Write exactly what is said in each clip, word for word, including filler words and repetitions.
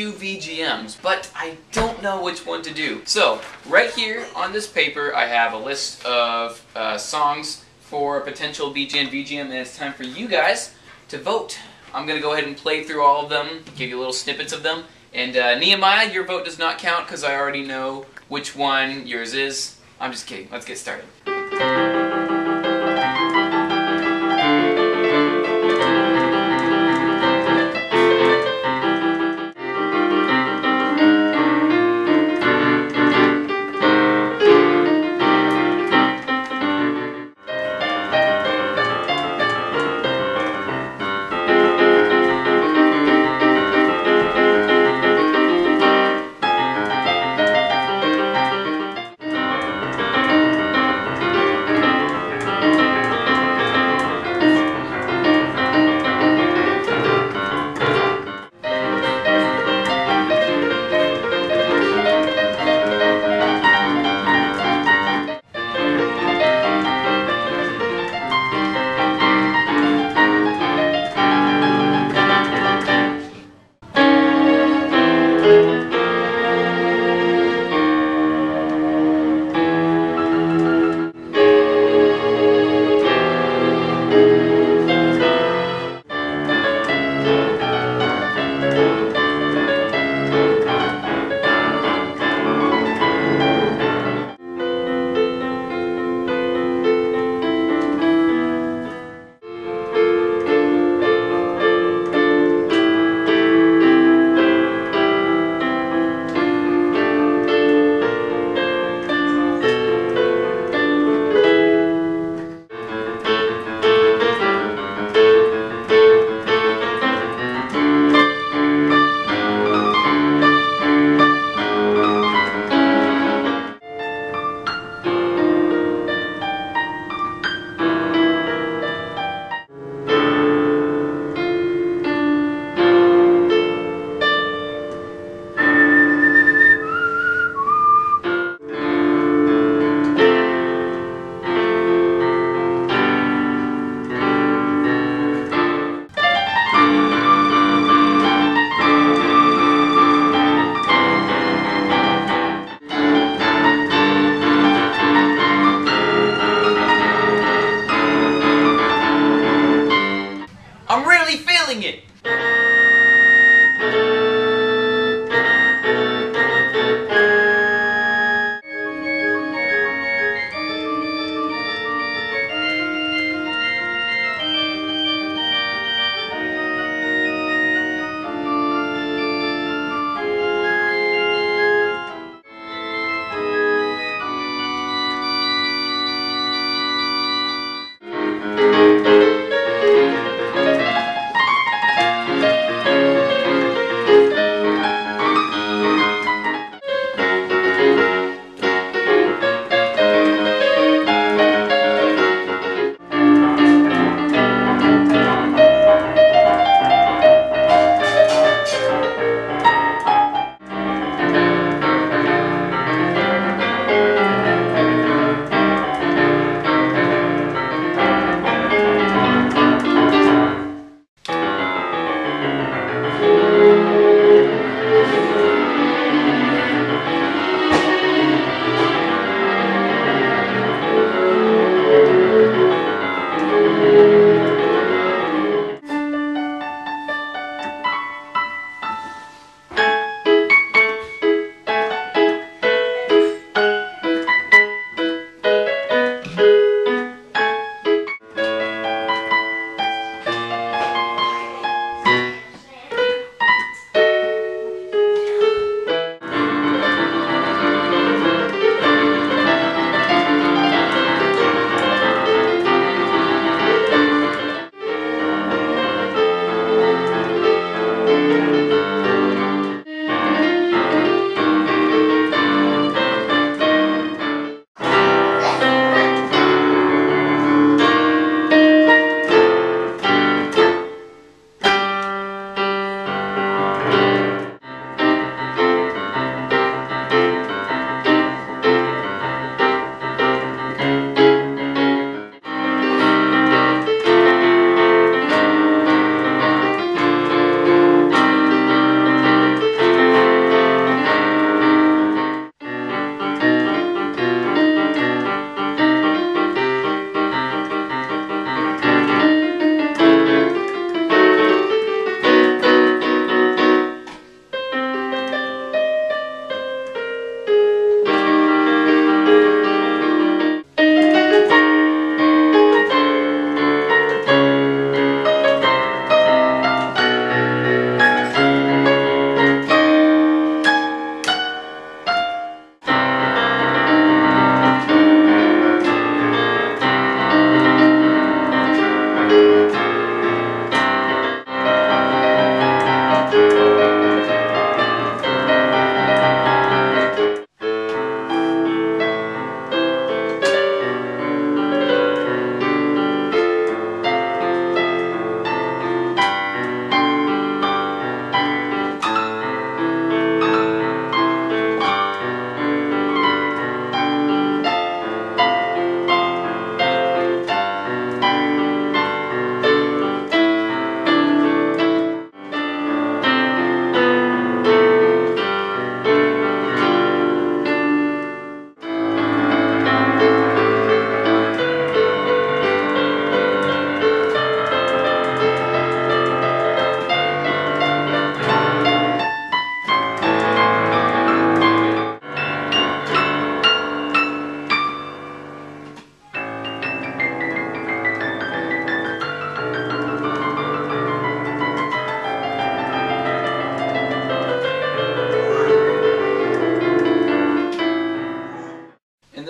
few V G Ms, but I don't know which one to do. So, right here on this paper, I have a list of uh, songs for a potential B J N V G M, and it's time for you guys to vote. I'm going to go ahead and play through all of them, give you little snippets of them. And uh, Nehemiah, your vote does not count because I already know which one yours is. I'm just kidding. Let's get started.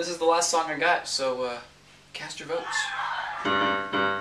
this is the last song I got, so uh, cast your votes.